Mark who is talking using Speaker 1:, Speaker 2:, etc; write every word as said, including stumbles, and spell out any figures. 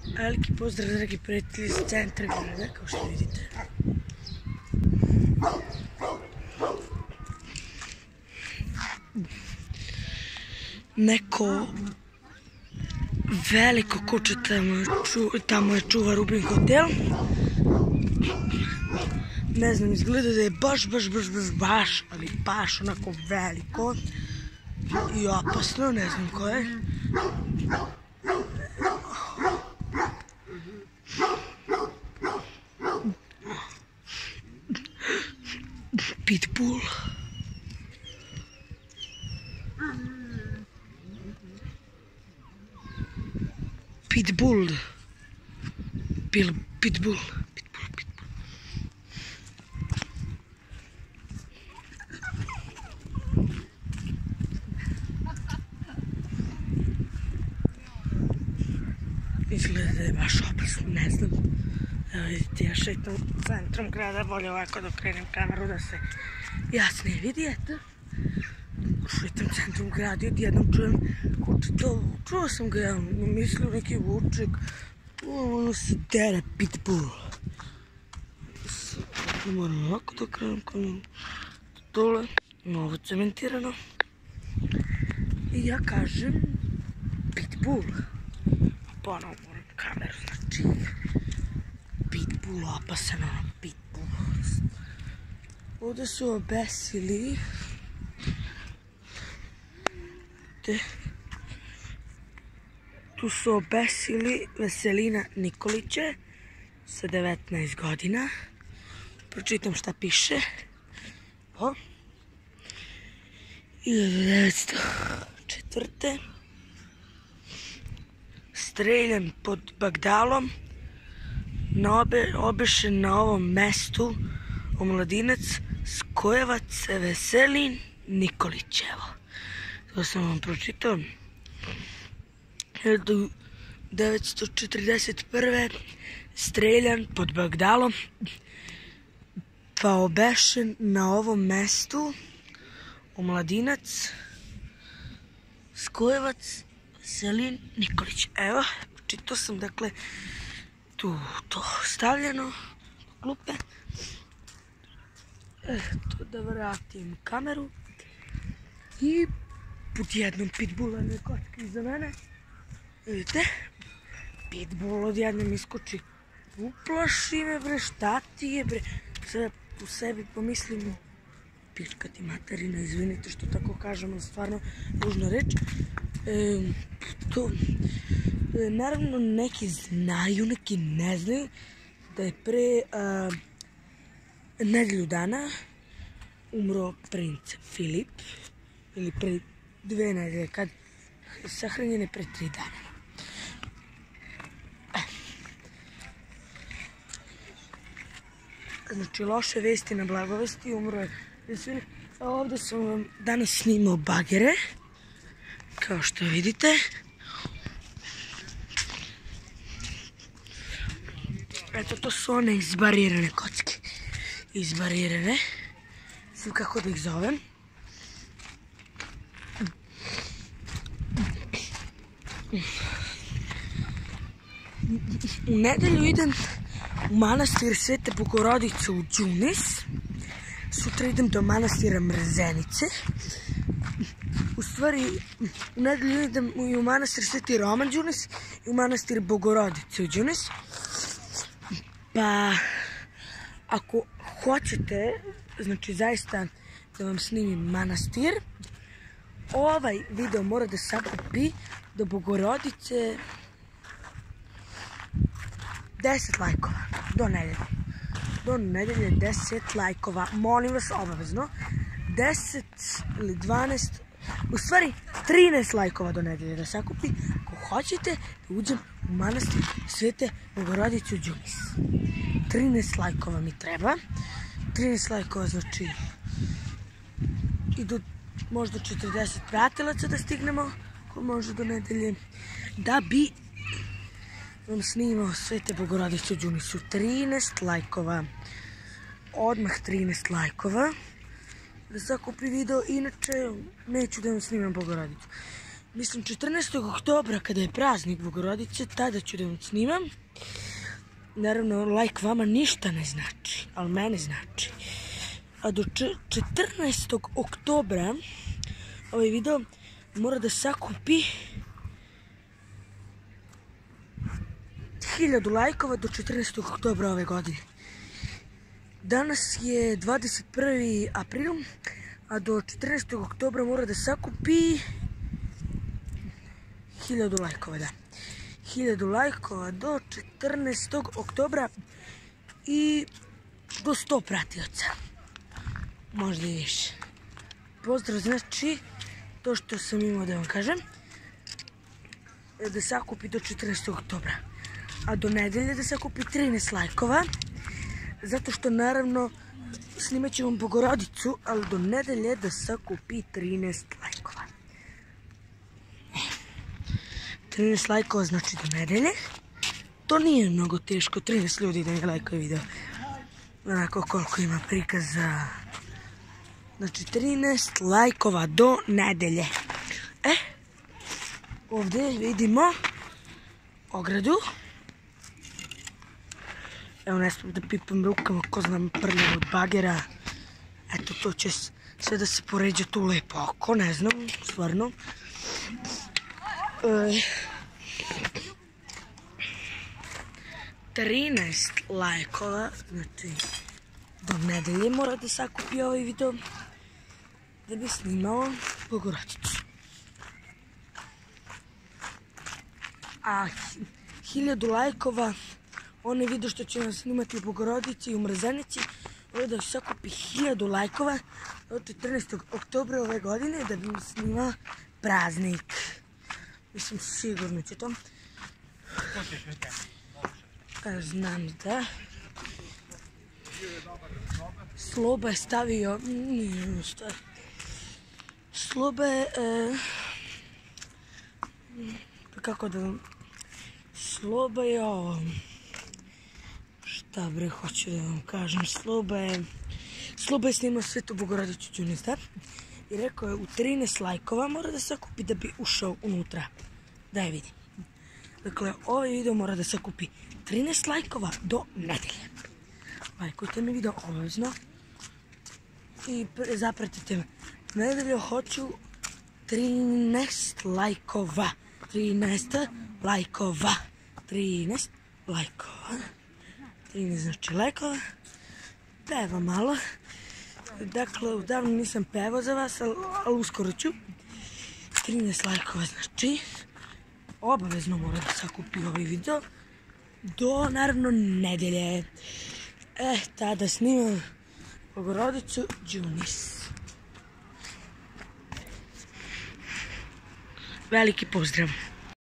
Speaker 1: Veliki pozdrav, dragi prijatelji iz centra grada, kao što vidite. Neko veliko kuće tamo je čuva Rubin hotel. Ne znam, izgleda da je baš, baš, baš, baš, baš, ali baš onako veliko i opasno, ne znam ko je. Pitbull. Pitbull. Pil, pitbull. Pitbull, pitbull. Izgleda da je baš opasno, ne znam. Evo vidite, ja šetam centrom grada, bolje ovako da okrenem kameru da se jasnije vidi, eto. Šetam centrom grada i odjednom čujem kučito, čuo sam ga, ja mislio neki vuček, ono se dere pitbull. Moram ovako da okrenem kameru, dole, novo cementirano. I ja kažem pitbull. Ponovo moram kameru, znači pitbull, opasan ono, pitbull. Ovdje su obesili te, tu su obesili Veselina Nikolića sa devetnaest godina. Pročitam šta piše. O. hiljadu devetsto četvrte. Streljan pod Bagdalom, Obe, obešen na ovom mestu omladinac Skojevac Veselin Nikolić. Evo, to sam vam pročitao. hiljadu devetsto četrdeset prve. streljan pod Bagdalom, pa obešen na ovom mestu omladinac Skojevac Veselin Nikolić. Evo, čitao sam, dakle, tu to stavljeno, klupe. Eto, da vratim kameru. I pod jednom pitbulla ne kocka iza mene. Vidite, pitbull odjednom iskoči. Uplaši me bre, šta ti je bre? Sve u sebi pomislim, pička ti materina, izvinite što tako kažem, ali stvarno ružna reč. E, to, e, naravno neki znaju, neki ne znaju da je pre a, nedelju dana umro princ Filip, ili pre dve nedelje, kad sahranjen je pre tri dana. E. Znači, loše vesti na blagovesti, umro je Filip. A ovdje sam vam danas snimao bagere, kao što vidite. Eto, to su one izbarirane kocke. Izbarirane. Znam kako da ih zovem. U nedelju idem u manastir Svete Bogorodice u Đunis. Sutra idem do manastira Mrzenice. U stvari, u nedelju idem i u manastir Sveti Roman Đunis i u manastir Bogorodice u Đunis. Pa, ako hoćete, znači zaista da vam snimim manastir, ovaj video mora da sakupi do Bogorodice deset lajkova, do nedelje. Do nedelje deset lajkova, molim vas, obavezno. deset ili dvanaest, u stvari trinaest lajkova do nedelje da sakupi, ako hoćete da uđem u manastir Svete Bogorodice u Đunis. trinaest lajkova mi treba. trinaest lajkova znači i do možda četrdeset pratilaca da stignemo, ko može do nedelje, da bi vam snimao Svete Bogorodice u Đunisu. trinaest lajkova. Odmah trinaest lajkova. Da sakupi video, inače neću da vam snimam Bogorodicu. mislim četrnaestog oktobra kada je praznik Bogorodice, tada ću da vam snimam. Naravno, like vama ništa ne znači, ali mene znači. A do četrnaestog oktobra ovaj video mora da sakupi hiljadu lajkova do četrnaestog oktobra ove godine. Danas je dvadeset prvi april, a do četrnaestog oktobra mora da sakupi hiljadu lajkova, da. hiljadu lajkova do četrnaestog oktobra i do sto pratioca. Možda i više. Pozdrav, znači, to što sam imao da vam kažem, da sakupi do četrnaestog oktobra. A do nedelje da sakupi trinaest lajkova, zato što naravno snimat ću vam Bogorodicu, ali do nedelje da sakupi trinaest lajkova. trinaest lajkova znači do nedelje. To nije mnogo teško, trinaest ljudi da mi lajkaju video. Onako koliko ima prikaza. Znači trinaest lajkova do nedelje. E, ovdje vidimo ogradu. Evo, ne smijem da pipam rukama, ko znam prljam od bagera. Eto, to će sve da se poređa tu lepo oko, ne znam, stvarno. E, trinaest lajkova, znači do nedelje mora da sakupi ovaj video da bi snimao Bogorodicu. A hiljadu lajkova, onaj video što će vam snimati u Bogorodici i u Mrzenici, ovo da sakupi hiljadu lajkova od četrnaestog oktobra ove godine da bi mi snimao praznik. Mislim, sigurno će to. Znam da. Sloba je stavio... Sloba je... Kako da vam... Sloba je ovo... Šta bre, hoću da vam kažem, Sloba je... Sloba je snimao Svetu Bogorodicu Đunista i rekao je u trinaest lajkova mora da sakupi da bi ušao unutra. Da je vidim. Dakle, ovaj video mora da sakupi trinaest lajkova do nedelje. Lajkujte mi video obavezno i zapratite me. Nedelju hoću trinaest lajkova. trinaest lajkova. trinaest lajkova. trinaest znači lajkova. Pevam malo. Dakle, davno nisam pevao za vas, ali uskoro ću. trinaest lajkova znači. Obavezno mora da sakupi ovaj video. Do, naravno, nedelje. E, tada snimam Bogorodicu Đunis. Veliki pozdrav.